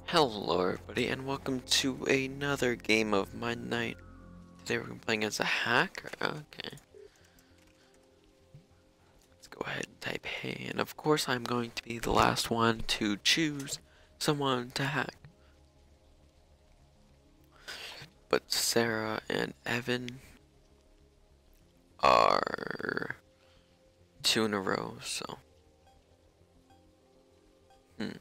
Hello everybody and welcome to another game of Mine Knight. Today we're playing as a hacker. Okay. Let's go ahead and type hey, and of course I'm going to be the last one to choose someone to hack. But Sarah and Evan are two in a row, so hmm.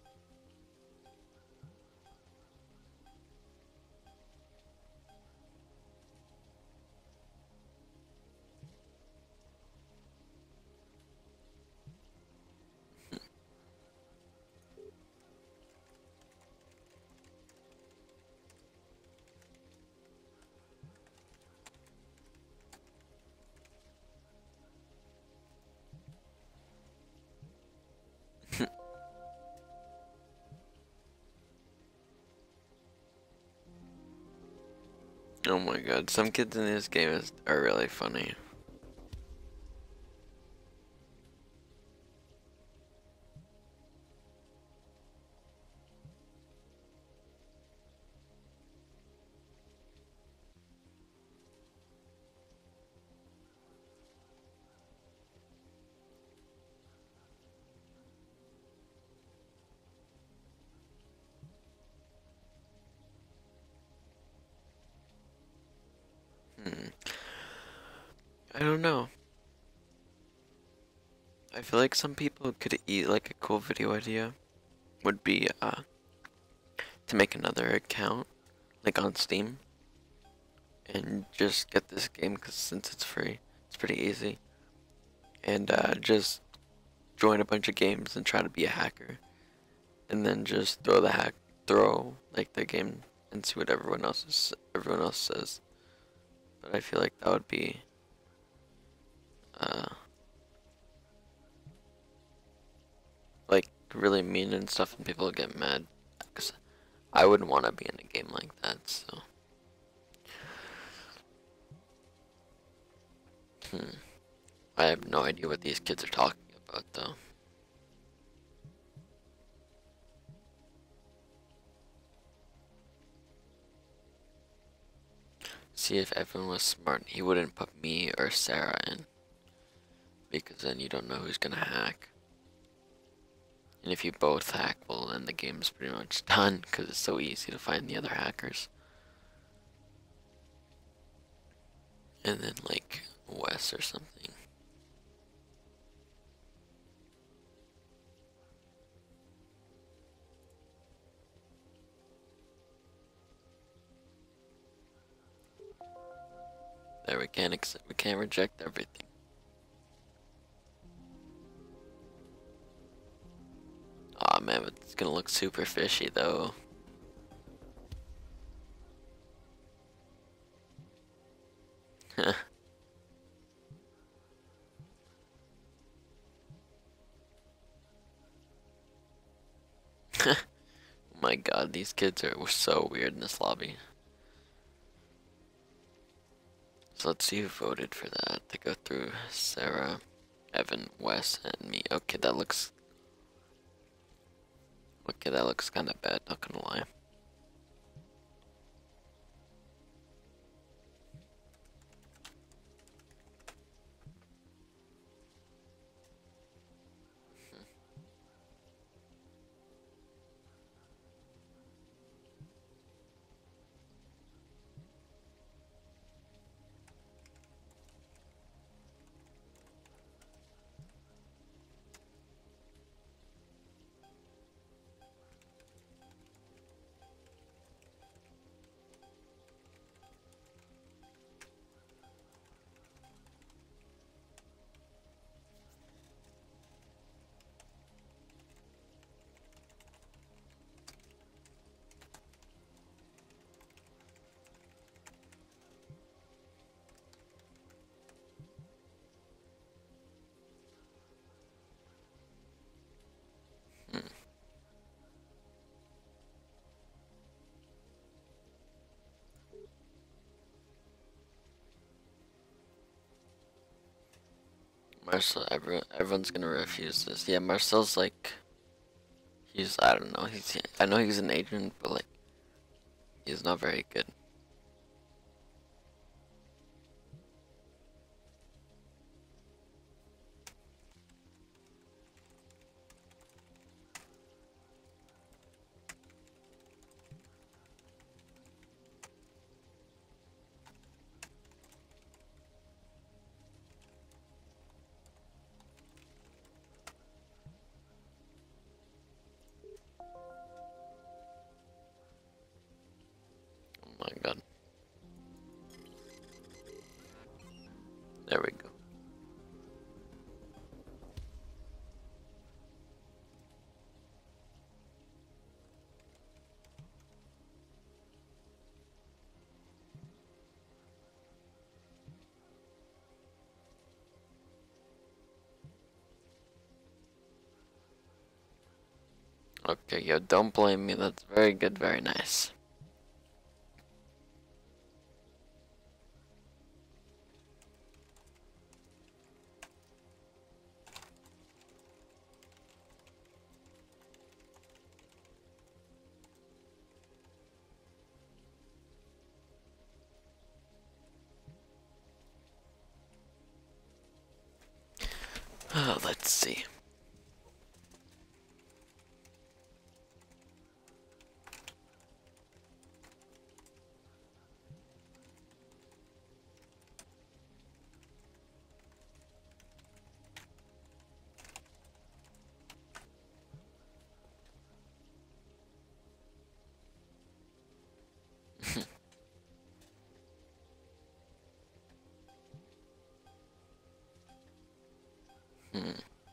Oh my god, some kids in this game are really funny. Hmm. I don't know. I feel like some people could eat like a cool video idea would be to make another account like on Steam and just get this game because since it's free, it's pretty easy. And just join a bunch of games and try to be a hacker, and then just throw like the game and see what everyone else says. But I feel like that would be uh like really mean and stuff, and people would get mad. Cause I wouldn't want to be in a game like that. So I have no idea what these kids are talking about though. See, if Evan was smart, he wouldn't put me or Sarah in, because then you don't know who's gonna hack. And if you both hack, well, then the game's pretty much done, because it's so easy to find the other hackers. And then, like, Wes or something. There, we can't reject everything. Aw, man, it's gonna look super fishy, though. Oh my god, these kids were so weird in this lobby. So let's see who voted for that to go through Sarah, Evan, Wes, and me. Okay, that looks kind of bad, not gonna lie. Hmm. Marcel, everyone's gonna refuse this. Yeah, Marcel's like, I don't know, I know he's an agent, but like, he's not very good. Oh my god. There we go. Okay, yo, don't blame me. That's very good, very nice. Let's see. Hmm.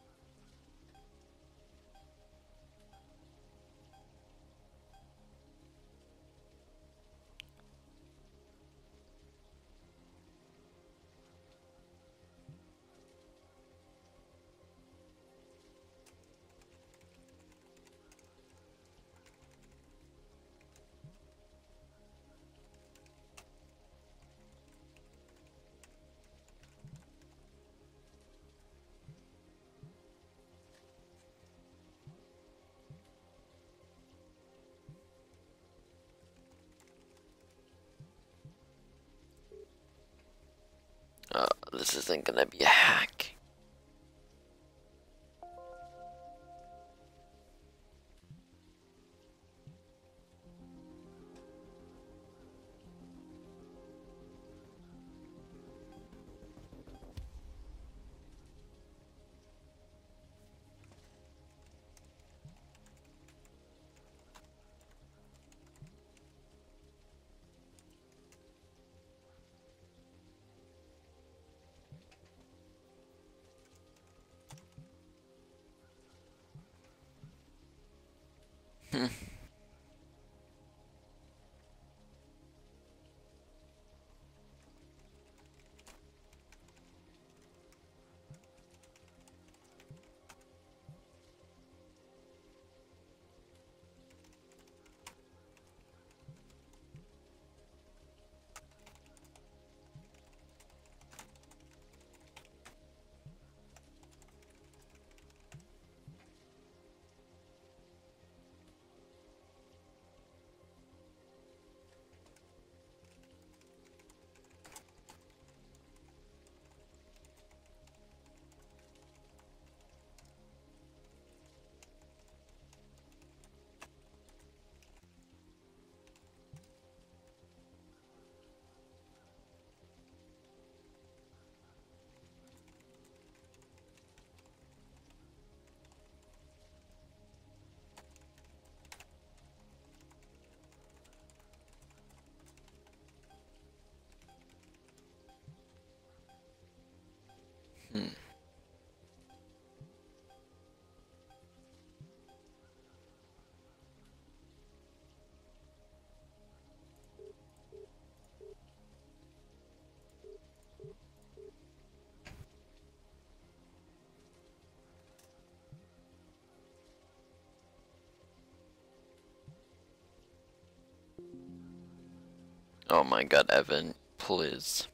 This isn't gonna be a hack. Hmm. Oh my god, Evan, please.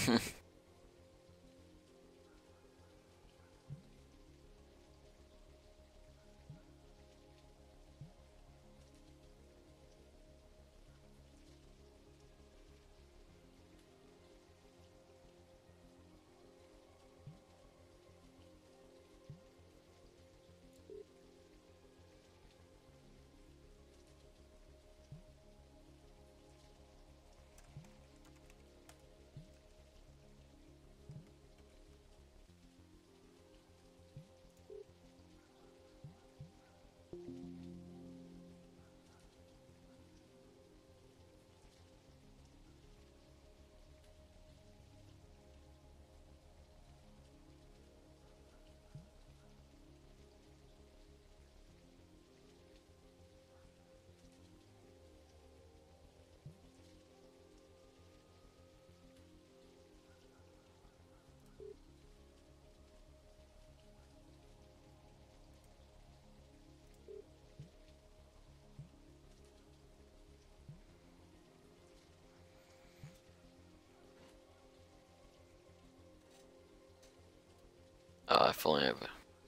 Oh, I fully have.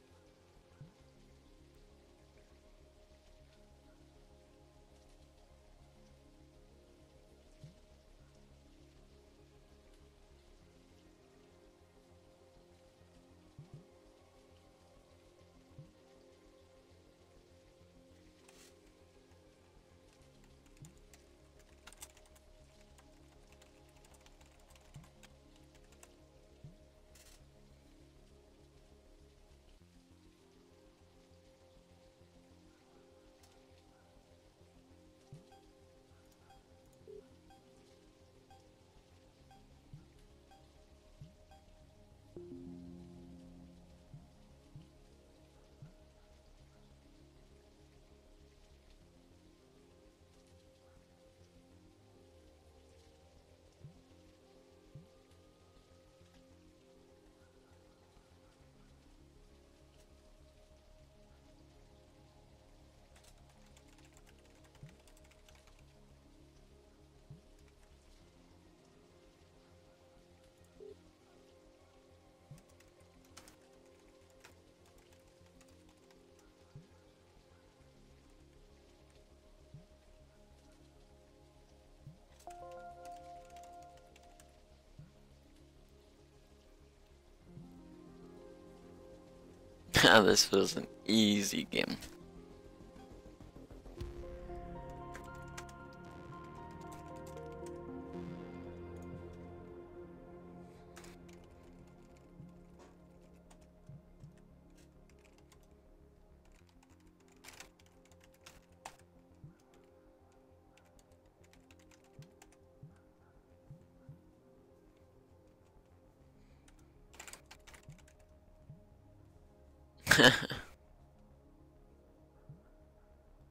This was an easy game.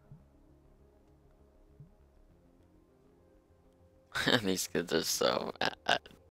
These kids are so